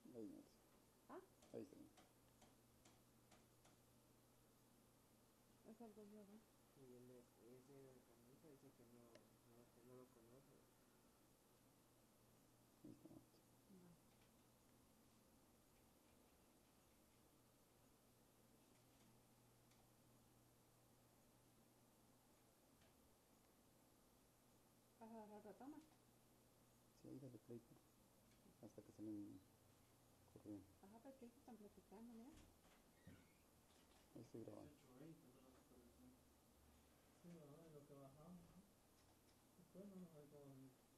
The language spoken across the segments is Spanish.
Ahí no. ¿Ah? Ahí está. Es algo nuevo. Y ese camisa dice que no lo conoce. Ahí está. No. ¿Vas a agarrar la toma? Sí, ahí dale play. Hasta que salen corriendo. Ajá, pero que están platicando, mira. Ahí estoy grabando. 18:20 de la supervisión. Sí, no, es lo que bajamos, ¿no? Después no nos hay como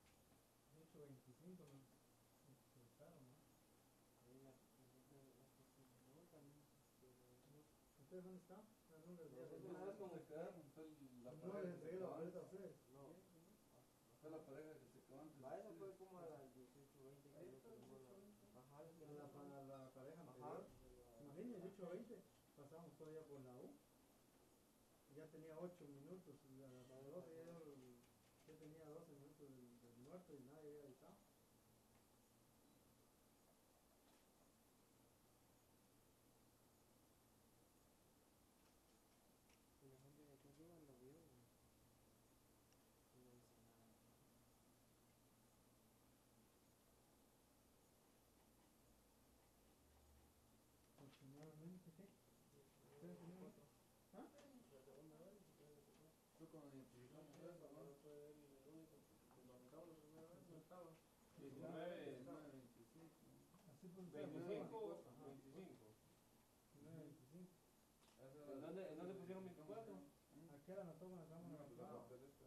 18:25 nos expulsaron, ¿no? Ahí la que se nota, ¿no? ¿Ustedes dónde están? No, nunca les Nosotros dije. sabes cómo quedamos, fue la No pareja les que se entregué la quedó boleta a antes. ustedes. No. Fue la pareja que se quedó antes. Va, eso fue como a las 18:20 que lo tuvimos ajá, La pareja ajá. anterior. Imagínense, 18:20 pasamos todavía por la U. Y ya tenía 8 minutos. Y a las 12 ya tenía 12 minutos del muerto y nadie había avisado. Y la gente de aquí arriba lo vio y no dice nada. Aproximadamente, ¿qué? ¿Ustedes tenían otro? ¿Ah? La segunda vez, fue cuando identificamos eso, ¿no? Fue él el único. Cuando arrancamos la primera vez no estaba. 19, 25. Así pues, 25, ajá. 25. 9:25. ¿En dónde pusieron 24? ¿A qué hora nos toman la cámara? La Ahí papeleta.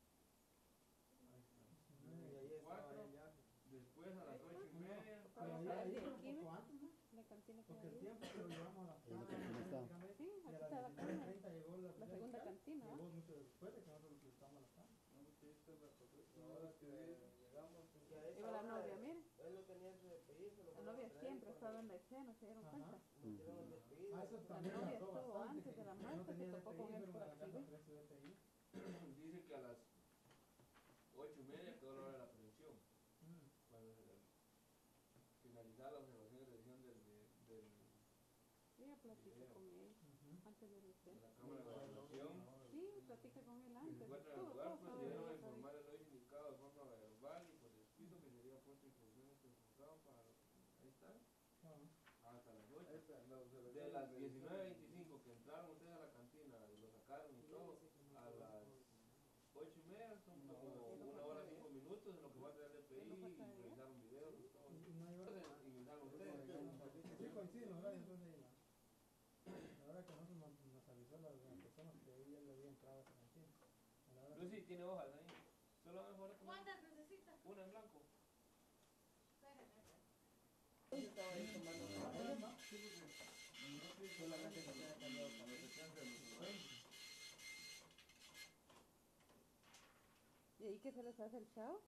Y ahí estaba el viaje. Después a las 8:30. ahí de un aquí, poco ¿no? antes, ¿no? La cantina que Porque el hay ahí. tiempo que lo llevamos a la Ahí la cantina está. Sí, y a aquí las está la cámara. 19:30 llegó La segunda oficial, cantina, ¿va? llegó mucho después de que nosotros estamos a la cámara. No, porque esta es la papeleta. Ahora que llegamos. Y a esa Iba la hora novia, mire. él no tenía su despedido. La novia siempre estaba en la escena, ¿se dieron Ajá. cuenta? Metieron el despedido. Ah, eso La también novia trató estuvo bastante, antes de la que muerte, no tenía se topó con DPI, él pero por me agarró accidente. precio de DPI. Dice que a las 8:30 quedó la hora de la aprehensión. Cuando finalizar la observación y revisión del Ella platica video. con él antes de la de escena. la cámara de evaluación. Sí, platica con él Se antes. encuentra en el Todo, lugar, todo pues sabe debieron ella, informar sabe. el hoy indicado de forma verbal y por escrito que sería puesto en función de este juzgado para ahí está, hasta las 8. De las 19:25 que entraron ustedes a la cantina y lo sacaron y todo, a las 8:30 son como 1 hora 5 minutos en lo que va a tener el DPI y revisaron videos y todo. Y no hay hora. Entonces ingresaron ustedes. Sí, coinciden los horarios, entonces la hora que nosotros nos avisó las personas que ahí ya le había entrado a esa cantina. A la hora Lucy tiene hojas ahí. Solo mejor ¿Cuántas necesitas? una en blanco. Yo estaba ahí tomando café. Sí, porque Solamente que se haya cambiado cuando se cansa el ¿Y ahí que se les hace el chao?